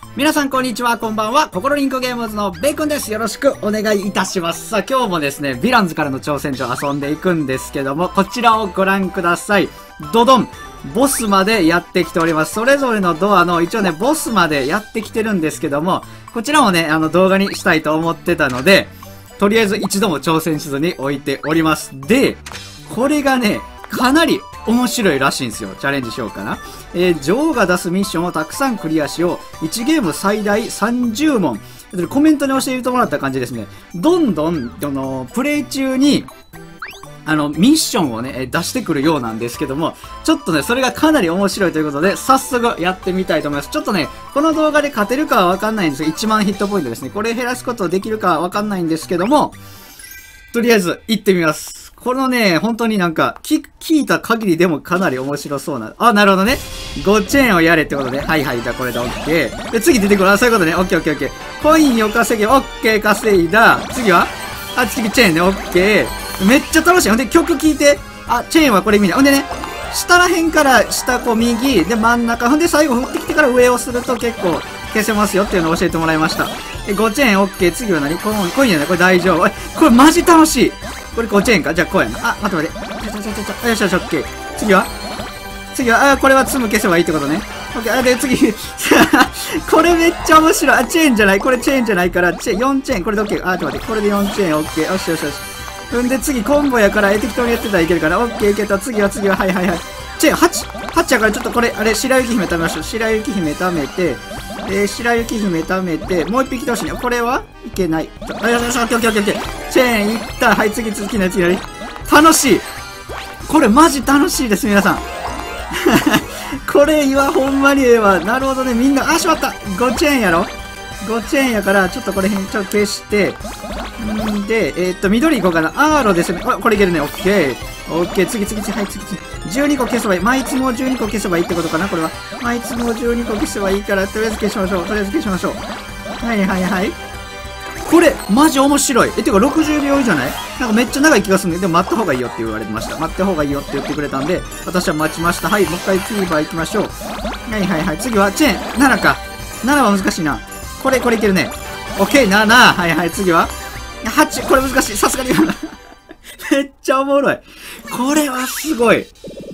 皆さんこんにちは、こんばんは。ココロリンコゲームズのベーコンです。よろしくお願いいたします。さあ、今日もですね、ヴィランズからの挑戦状遊んでいくんですけども、こちらをご覧ください。ドドンボスまでやってきております。それぞれのドアの一応ね、ボスまでやってきてるんですけども、こちらもね、動画にしたいと思ってたので、とりあえず一度も挑戦しずに置いております。で、これがね、かなり面白いらしいんですよ。チャレンジしようかな。女王が出すミッションをたくさんクリアしよう。1ゲーム最大30問。コメントに教えてもらった感じですね。どんどん、プレイ中に、ミッションをね、出してくるようなんですけども、ちょっとね、それがかなり面白いということで、早速やってみたいと思います。ちょっとね、この動画で勝てるかはわかんないんですが、1万ヒットポイントですね。これ減らすことできるかはわかんないんですけども、とりあえず行ってみます。このね、本当になんか、聞いた限りでもかなり面白そうな。あ、なるほどね。5チェーンをやれってことね。はいはい、じゃあこれで OK。で、次出てくる。あ、そういうことね。OK、OK、OK。コインを稼げ。OK、稼いだ。次は次チェーンね。OK。めっちゃ楽しい。ほんで、曲聴いて。あ、チェーンはこれ見ない。ほんでね、下らへんから下こう右。で、真ん中。ほんで、最後降ってきてから上をすると結構消せますよっていうのを教えてもらいました。5チェーン OK。次は何コインやね。これ大丈夫。これマジ楽しい。これ5チェーンかじゃあこうやな。あ、待って。よしよし、OK。次は、これは積む消せばいいってことね。OK。で、次。これめっちゃ面白い。あ、チェーンじゃない。これチェーンじゃないから、4チェーン。これで OK。あ、ちょっと待って。これで4チェーン OK。よしよしよし。んで、次、コンボやから、適当にやってたらいけるから、OK、いけた。次は、はい。チェーン8やから、ちょっとこれ、白雪姫食べましょう。白雪姫食べて、白雪姫食べて、もう一匹来てほしいね。これはいけない。よし、OK。チェーンいった。はい、次、何楽しい。これマジ楽しいです、皆さん。これはほんまにええわ。なるほどね、みんな、しまった。5チェーンやろ ?5 チェーンやから、ちょっとこれちょっと消して、んで、緑いこうかな。アーロですね。これいけるね。OK。次。はい、次。12個消せばいい。毎つも12個消せばいいってことかな、これは。毎つも12個消せばいいから、とりあえず消しましょう。はい。これ、マジ面白い。てか60秒以上じゃないなんかめっちゃ長い気がするんで、でも待った方がいいよって言われてました。待った方がいいよって言ってくれたんで、私は待ちました。はい、もう一回次は行きましょう。はい。次は、チェーン。7か。7は難しいな。これいけるね。OK、7。はい、次は。8、これ難しい。さすがに。めっちゃおもろい。これはすごい。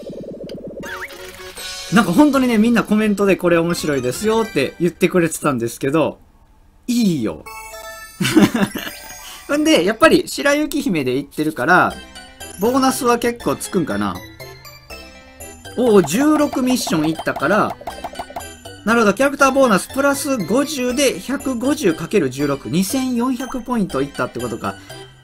なんか本当にね、みんなコメントでこれ面白いですよって言ってくれてたんですけど、いいよ。んで、やっぱり白雪姫で行ってるから、ボーナスは結構つくんかな。16ミッション行ったから、なるほど、キャラクターボーナスプラス50で 150×16。2400ポイントいったってことか。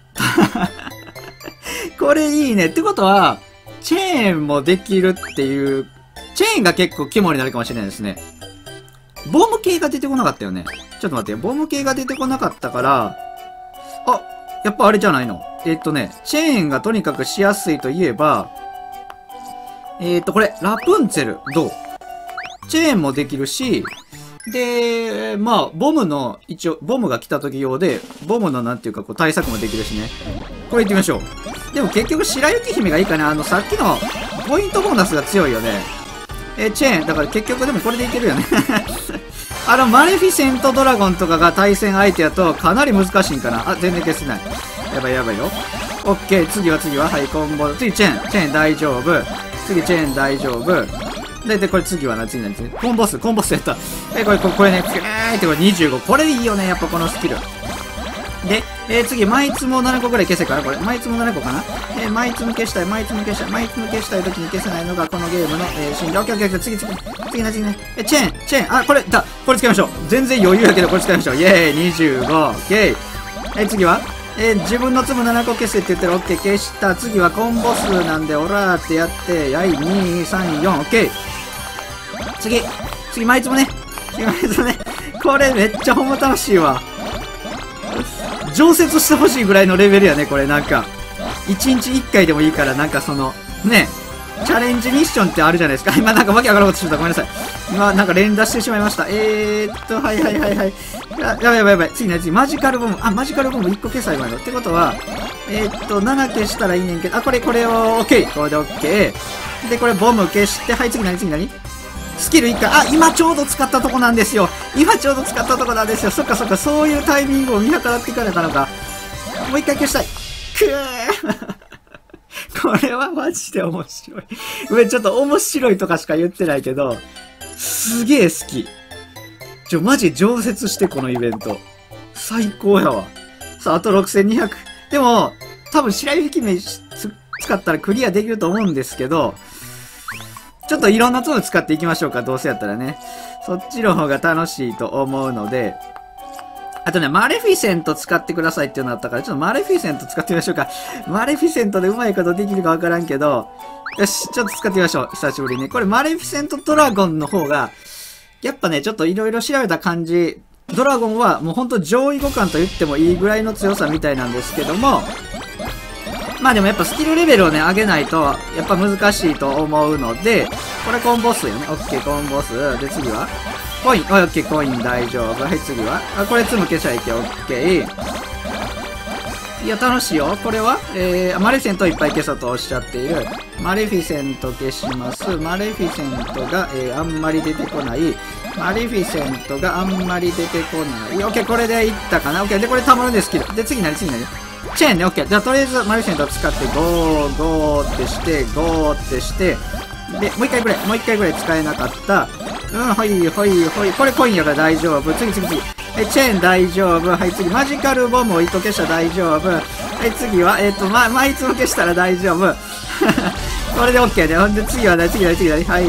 これいいね。ってことは、チェーンもできるっていう、チェーンが結構肝になるかもしれないですね。ボム系が出てこなかったよね。ちょっと待ってよ。ボム系が出てこなかったから、やっぱあれじゃないの。チェーンがとにかくしやすいといえば、これ、ラプンツェル、どう？チェーンもできるし、で、まあ、ボムが来た時用で、ボムのなんていうか、対策もできるしね。これ行ってみましょう。でも結局、白雪姫がいいかな。さっきの、ポイントボーナスが強いよね。チェーン、だから結局でもこれでいけるよね。マレフィセントドラゴンとかが対戦相手やと、かなり難しいんかな。全然消せない。やばいよ。オッケー、次は、はい、コンボ。次、チェーン大丈夫。次、チェーン大丈夫。で、これ次は次何コンボスやった。これね、ってこれ25。これいいよね、やっぱこのスキル。で、次、毎つも7個ぐらい消せからこれ。毎つも7個かな毎つも消したい時に消せないのがこのゲームの、心理。オッケー、次ね。チェーン。これ使いましょう。全然余裕やけど、これ使いましょう。イェーイ、25。オッケー。次は自分の粒7個消せって言ったら OK 消した。次はコンボ数なんで、オラーってやって、2、3、4、OK。次、毎つもね。これめっちゃほんま楽しいわ。常設してほしいぐらいのレベルやね、これなんか。1日1回でもいいから、なんかね、チャレンジミッションってあるじゃないですか。今なんかわけわからんことしてた。ごめんなさい。今なんか連打してしまいました。はい。やばい。次、マジカルボム。マジカルボム1個消さいばいいの。ってことは、7消したらいいねんけど、これを OK。これで OK。で、これボム消して、はい、次何スキル1回、あ、今ちょうど使ったとこなんですよ。今ちょうど使ったとこなんですよ。そっかそっか、そういうタイミングを見計らっていかなかなか。もう一回消したい。これはマジで面白い。ごめん、ちょっと面白いとかしか言ってないけど、すげえ好き。マジ常設して、このイベント。最高やわ。さあ、あと6200。でも、多分白雪姫使ったらクリアできると思うんですけど、ちょっといろんなツール使っていきましょうか。どうせやったらね。そっちの方が楽しいと思うので、あとね、マレフィセント使ってくださいっていうのあったから、ちょっとマレフィセント使ってみましょうか。マレフィセントでうまいことできるかわからんけど、よし、ちょっと使ってみましょう。久しぶりに。これマレフィセントドラゴンの方が、やっぱね、ちょっといろいろ調べた感じ、ドラゴンはもうほんと上位互換と言ってもいいぐらいの強さみたいなんですけども、まあでもやっぱスキルレベルをね、上げないと、やっぱ難しいと思うので、これコンボ数よね。オッケー、コンボ数。で、次はコイン。オッケー、コイン大丈夫。はい、次はこれ積む消しゃいけ。オッケー。いや、楽しいよ。これはマレフィセントいっぱい消そうとおっしゃっている。マレフィセント消します。マレフィセントが、あんまり出てこない。マレフィセントがあんまり出てこない。オッケー、これでいったかな。オッケー、で、これたまるんでスキル。で、次何チェーンね、オッケー。じゃあ、とりあえず、マレフィセントを使って、ゴーってして、ゴーってして、で、もう一回ぐらい使えなかった。ほい。これコインやから大丈夫。次。チェーン大丈夫。はい、次。マジカルボムを1個消したら大丈夫。はい、次は、マイツも消したら大丈夫。これで OK で。ほんで、次はね、次。はい。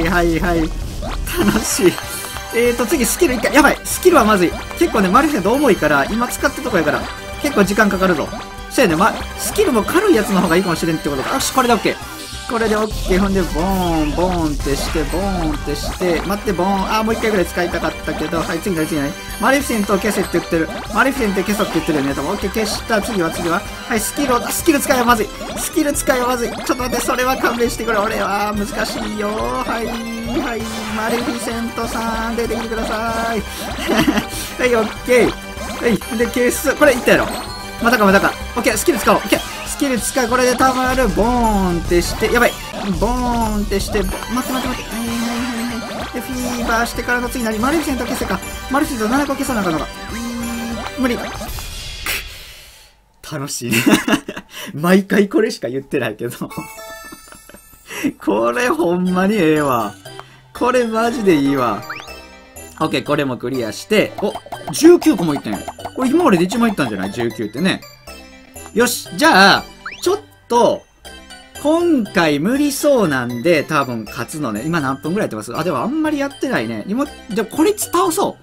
楽しい。次、スキル1回。やばい。スキルはまずい。結構ね、マレフィセント重いから、今使ったとこやから、結構時間かかるぞ。そうやね、スキルも軽いやつの方がいいかもしれんってことか。よし、これで OK。これで OK。ほんで、ボーンってして、待って、ボーン。もう一回ぐらい使いたかったけど、はい、次何マレフィセントを消せって言ってる。マレフィセント消そうって言ってるよね。多分 OK、消した。次は。はい、スキル使いはまずい。ちょっと待って、それは勘弁してくれ。俺は難しいよ。はい、マレフィセントさん、出てきてください。はい、OK。はい、で、消す。これいったやろ。またか。OK、スキル使おう。OK。スキル使う。これでたまる。ボーンってして、やばい。ボーンってして、待って。はい。で、フィーバーしてからの次何マレフィセント消せか。マレフィセント7個消さなあかんのか。無理。楽しいね。毎回これしか言ってないけど。これほんまにええわ。これマジでいいわ。OK、これもクリアして、19個もいったんや。これ今までで一番いったんじゃない ?19 ってね。よし、じゃあ、ちょっと、今回無理そうなんで、多分勝つのね。今何分ぐらいやってます？でもあんまりやってないね。じゃあこいつ倒そう。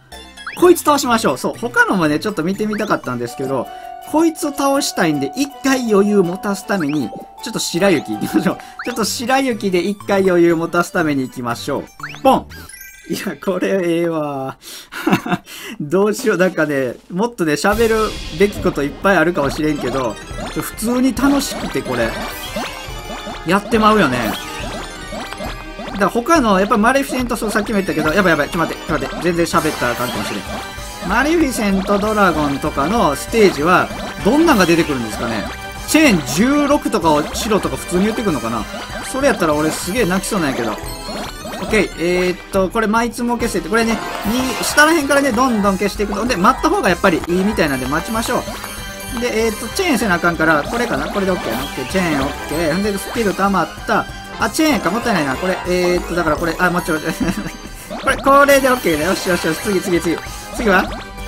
こいつ倒しましょう。そう、他のもね、ちょっと見てみたかったんですけど、こいつを倒したいんで、一回余裕持たすために、ちょっと白雪行きましょう。ちょっと白雪で一回余裕持たすために行きましょう。ポン！いや、これええわ。どうしよう。なんかね、もっとね、喋るべきこといっぱいあるかもしれんけど、普通に楽しくてこれ、やってまうよね。だから他の、やっぱマレフィセント、さっきも言ったけど、やばい。ちょっと待って。全然喋ったらあかんかもしれん。マレフィセントドラゴンとかのステージは、どんなんが出てくるんですかね。チェーン16とかを白とか普通に言ってくるのかな。それやったら俺すげえ泣きそうなんやけど。OK。これ、マイツも消せて、これね、下ら辺からね、どんどん消していくと。で、待った方がやっぱりいいみたいなんで待ちましょう。で、チェーンせなあかんから、これかなこれで OK。チェーン OK。で、スキル溜まった。チェーンか、もったいないな。これ、だからこれ、もちろん、これで OK ね。よし。次は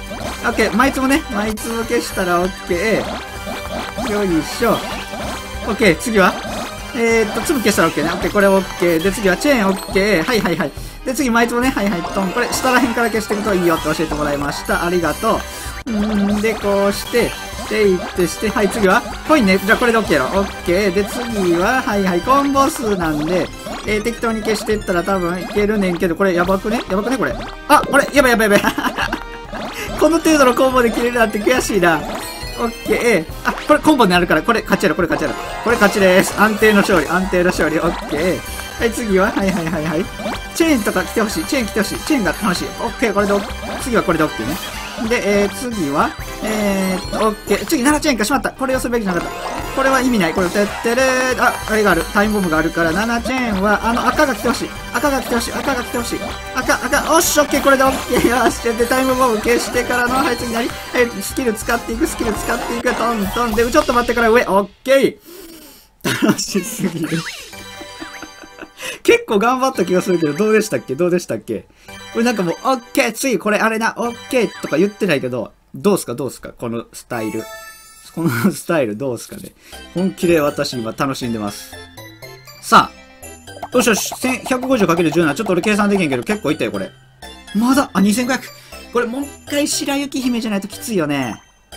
?OK。マイツも消したら OK。よいしょ。OK。次は粒消したら OK ね。OK。これ OK。で、次はチェーン OK。はい。で、次、マイツもね。はい。トン。これ、下ら辺から消していくといいよって教えてもらいました。ありがとう。で、こうして、して、はい、次はコインね。じゃあ、これで OK やろ。OK。で、次は、はい、コンボ数なんで、適当に消していったら多分いけるねんけど、これやばくねこれ。これ、やばい。この程度のコンボで切れるなんて悔しいな。OK。これコンボになるから、これ勝ちやろ。これ勝ちです。安定の勝利。OK。はい、次は、はい。チェーンとか来てほしい。チェーンが楽しい。OK。これで、次はこれで OK ね。で、次は、OK。次、7チェーンかしまった。これをするべきじゃなかった。 これは意味ない。これ、てってれー。あれがある。タイムボムがあるから、7チェーンは、赤が来てほしい。赤が来てほしい。赤が来てほしい。赤、おっし、オッケー、これでオッケー。よし、で、タイムボム消してからの、はい、次何？はい、スキル使っていく、トントン。で、ちょっと待ってから上、オッケー。楽しすぎる。結構頑張った気がするけど、どうでしたっけこれなんかもう、オッケー、次、これあれな、オッケーとか言ってないけど、どうすかこのスタイル。どうすかね。本気で私今楽しんでます。さあ。よしよし。150×17。ちょっと俺計算できんけど結構いったよ、これ。まだ、2500。これもう一回白雪姫じゃないときついよね。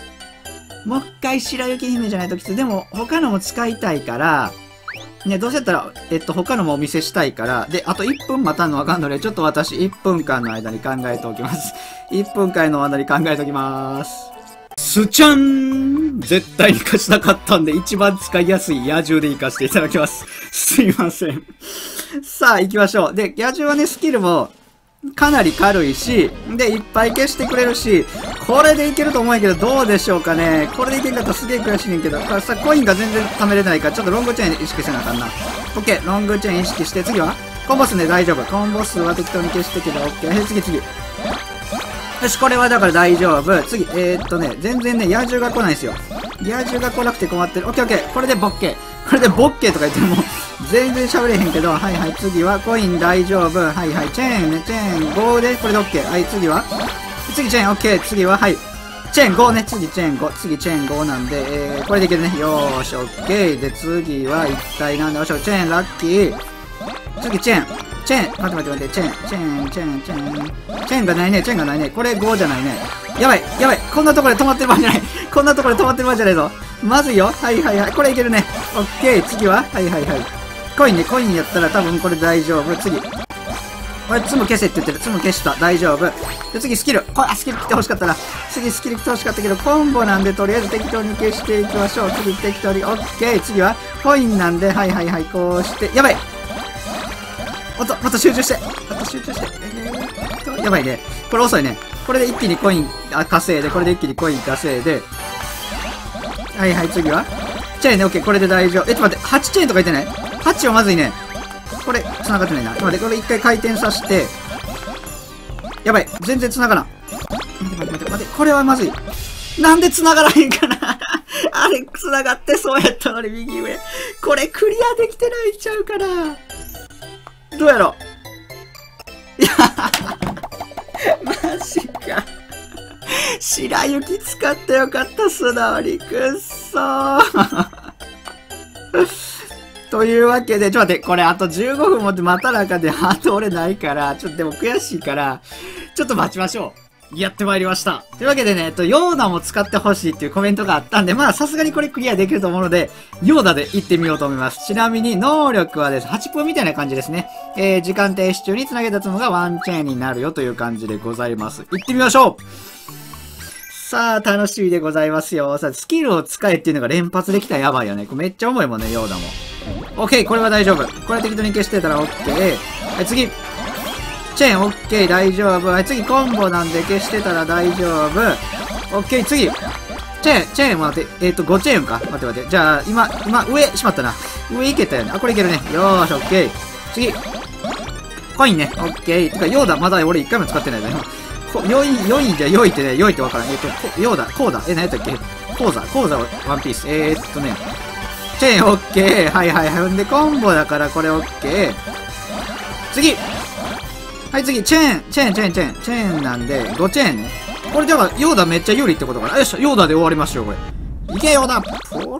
でも、他のも使いたいから、ね、どうせやったら、他のもお見せしたいから、で、あと1分待たんのわかんので、ちょっと私1分間の間に考えておきます。1分間の間に考えておきます。スチャン絶対に勝ちたかったんで、一番使いやすい野獣で行かせていただきます。すいません。さあ、行きましょう。で、野獣はね、スキルも、かなり軽いし、で、いっぱい消してくれるし、これでいけると思うんやけど、どうでしょうかね。これでいけんかったらすげえ悔しいねんけど、さ、コインが全然貯めれないから、ちょっとロングチェーン意識せなあかんな。オッケー、ロングチェーン意識して、次はコンボスね、大丈夫。コンボスは適当に消してけど、オッケー。次。よし、これはだから大丈夫。次、全然ね、野獣が来ないんですよ。野獣が来なくて困ってる。オッケー。これでボッケー。これでボッケーとか言っても、全然喋れへんけど、はい、次はコイン大丈夫。はい、チェーン5で、これでオッケー。はい、次チェーンオッケー。次は、はい。チェーン5ね。次チェーン5なんで、これでいけるね。よーし、オッケー。で、次は一体なんだ。よし、チェーンラッキー。次、チェーン。待って、チェーンがないね。これ5じゃないね。やばい。こんなところで止まってる場合じゃない。ぞ。まずいよ。はい。これいけるね。オッケー。次ははい。コインやったら多分これ大丈夫。次。これ、ツム消せって言ってる。ツム消した。大丈夫。で、次、スキル。スキル来てほしかったな。次、スキル来てほしかったけど、コンボなんで、とりあえず適当に消していきましょう。次、適当に。オッケー。次は、コインなんで、はい。こうして、やばい。また集中して。やばいね。これ遅いね。これで一気にコイン稼いで、はい、次はチェーンね、オッケー、これで大丈夫。待って、8チェーンとか言ってない ?8 はまずいね。これ、繋がってないな。待って、これ一回回転させて。やばい、全然繋がらん。待って、これはまずい。なんで繋がらへんかなあれ、繋がってそうやったのに右上。これクリアできてないんちゃうかな。どうやろいやマジか。白雪使ってよかった、素直に。くっそー。というわけで、ちょっと待って、これあと15分もって待たなあかんで、ハート俺ないから、ちょっとでも悔しいから、ちょっと待ちましょう。やってまいりました。というわけでね、ヨーダも使ってほしいっていうコメントがあったんで、まあさすがにこれクリアできると思うので、ヨーダで行ってみようと思います。ちなみに能力はですね、8分みたいな感じですね。時間停止中に繋げたツムがワンチェーンになるよという感じでございます。行ってみましょう。さあ、楽しみでございますよ。さあ、スキルを使えっていうのが連発できたらやばいよね。これめっちゃ重いもんね、ヨーダも。オッケー、これは大丈夫。これ適当に消してたらオッケー。はい、次。チェーンオッケー、大丈夫。はい、次コンボなんで消してたら大丈夫。オッケー、次。チェーン待って、5チェーンか。待って。じゃあ、今、上、しまったな。上いけたよね。これいけるね。よーし、オッケー。次。コインね。オッケー。てか、ヨーダ、まだ俺1回も使ってないね。良いってね、良いってわからん。ヨーダ、コーダ。何やったっけコーザ、ワンピース。チェーンオッケー。はい。ほんで、コンボだからこれオッケー。次。はい、次、チェーンなんで、5チェーンね。これ、じゃあ、ヨーダめっちゃ有利ってことかな。よいしょ、ヨーダで終わりましょう、これ。いけ、ヨーダこ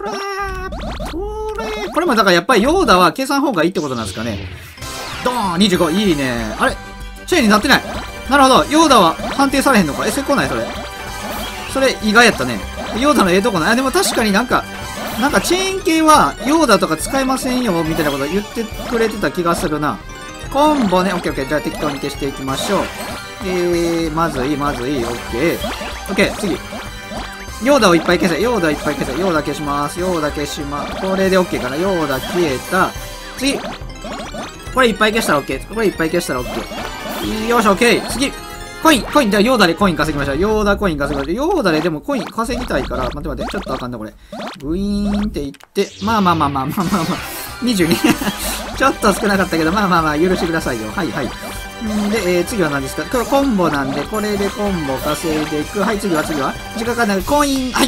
れも、だからやっぱりヨーダは計算方がいいってことなんですかね。ドーン !25、いいね。あれチェーンになってない。なるほど、ヨーダは判定されへんのか。それ来ない、それ意外やったね。ヨーダのとこない。でも確かになんかチェーン系は、ヨーダとか使えませんよ、みたいなこと言ってくれてた気がするな。コンボね。オッケー。じゃあ適当に消していきましょう。まずい。オッケー。次。ヨーダをいっぱい消せ。ヨーダ消します。これでオッケーかな。ヨーダ消えた。次。これいっぱい消したらオッケー。よし、オッケー。次。 コイン、じゃあヨーダでコイン稼ぎましょう。ヨーダコイン稼ぎましょう。ヨーダででもコイン稼ぎたいから、待って待って、ちょっとあかんな、これ。ブイーンっていって、まあ。22。ちょっと少なかったけど、まあ、許してくださいよ。はい。で、次は何ですか？これコンボなんで、これでコンボ稼いでいく。はい、次は時間かかんない。コイン、はい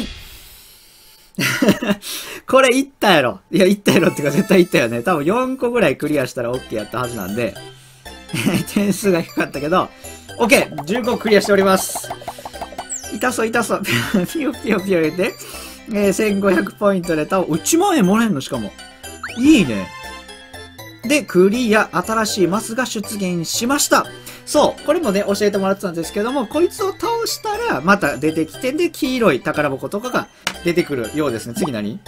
これいったやろ。いや、いったやろってか絶対いったよね。多分4個ぐらいクリアしたら OK やったはずなんで。点数が低かったけど、OK! 15クリアしております。痛そう。ピヨ入れて、1500ポイントで多分、1万円もらえんのしかも。いいね。で、クリア、新しいマスが出現しました。そう、これもね、教えてもらってたんですけども、こいつを倒したら、また出てきて、で、黄色い宝箱とかが出てくるようですね。次何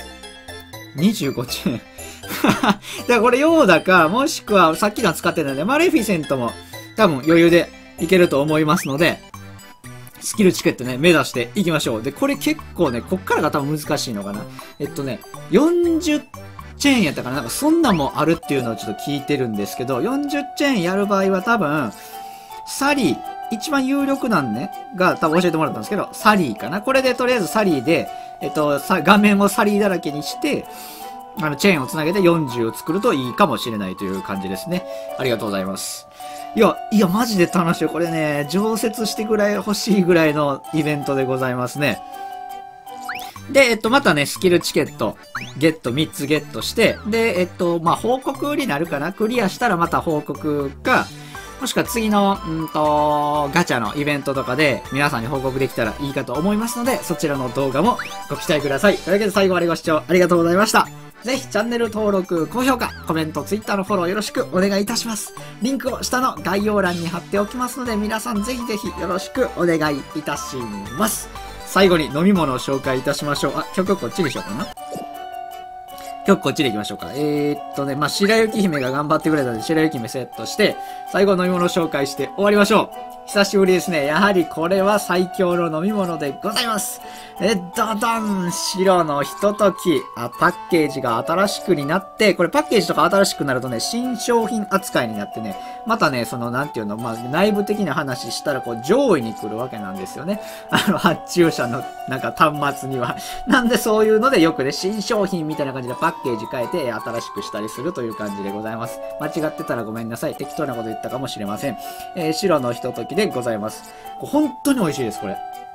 ?25 チェーン。だからこれヨーダか、もしくはさっきの使ってたんで、マレフィセントも多分余裕でいけると思いますので、スキルチケットね、目指していきましょう。で、これ結構ね、こっからが多分難しいのかな。40チェーンやったかな、なんかそんなんもあるっていうのをちょっと聞いてるんですけど、40チェーンやる場合は多分、サリー、一番有力なんね、が多分教えてもらったんですけど、サリーかな。これでとりあえずサリーで、画面をサリーだらけにして、チェーンをつなげて40を作るといいかもしれないという感じですね。ありがとうございます。いや、マジで楽しい。これね、常設してぐらい欲しいぐらいのイベントでございますね。で、またね、スキルチケット、3つゲットして、で、報告になるかな？クリアしたらまた報告か、もしくは次の、ガチャのイベントとかで皆さんに報告できたらいいかと思いますので、そちらの動画もご期待ください。というわけで最後までご視聴ありがとうございました。ぜひチャンネル登録、高評価、コメント、Twitter のフォローよろしくお願いいたします。リンクを下の概要欄に貼っておきますので、皆さんぜひよろしくお願いいたします。最後に飲み物を紹介いたしましょう。曲こっちでしょうかな？曲こっちで行きましょうか。白雪姫が頑張ってくれたので、白雪姫セットして、最後飲み物を紹介して終わりましょう。久しぶりですね。やはりこれは最強の飲み物でございます。ドドン！白のひととき。パッケージが新しくになって、これパッケージとか新しくなるとね、新商品扱いになってね、またね、内部的な話したら、上位に来るわけなんですよね。発注者の、端末には。なんでそういうのでよくね、新商品みたいな感じでパッケージ変えて、新しくしたりするという感じでございます。間違ってたらごめんなさい。適当なこと言ったかもしれません。白のひとときでございます。本当に美味しいです、これ。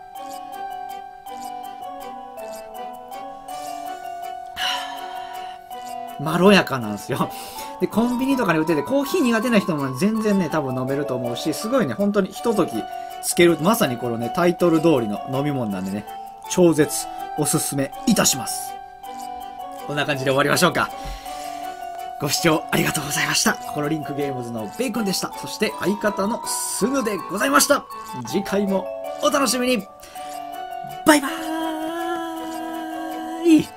まろやかなんですよ。で、コンビニとかに売ってて、コーヒー苦手な人も全然ね、多分飲めると思うし、すごいね、本当にひとときつける、まさにこのね、タイトル通りの飲み物なんでね、超絶おすすめいたします。こんな感じで終わりましょうか。ご視聴ありがとうございました。ココロリンクゲームズのベーコンでした。そして相方のスヌでございました。次回もお楽しみに。バイバーイ。